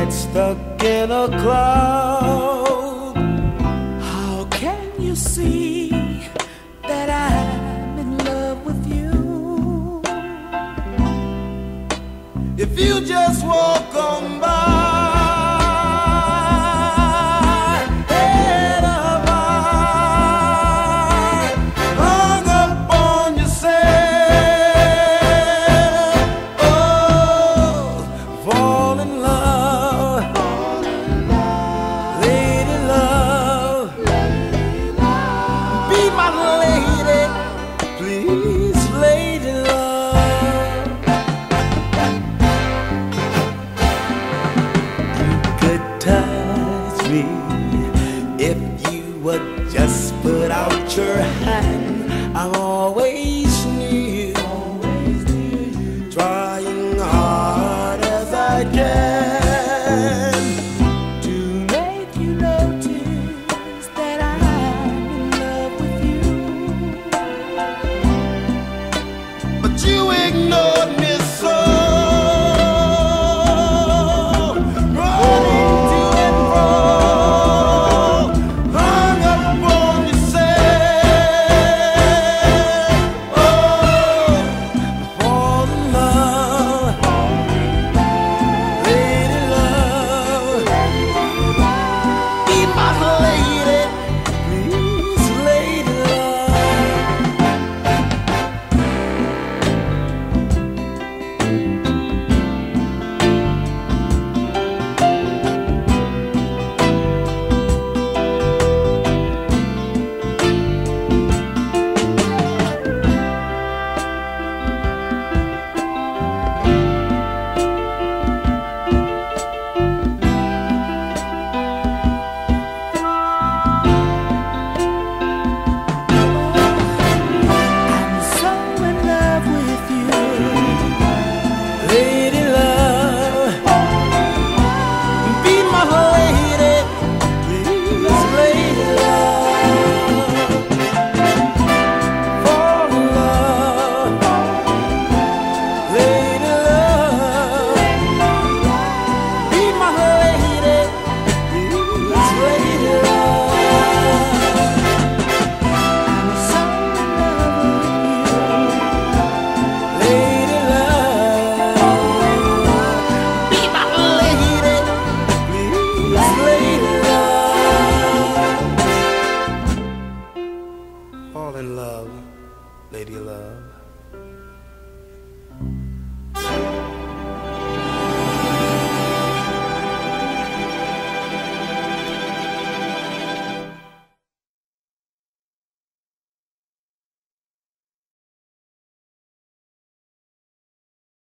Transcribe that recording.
get stuck in a cloud. How can you see that I'm in love with you? If you just walk on by, if you would just put out your hand. I'm always near you, trying hard as I can to make you notice that I'm in love with you. But you ignored me so. Fall in love, lady love.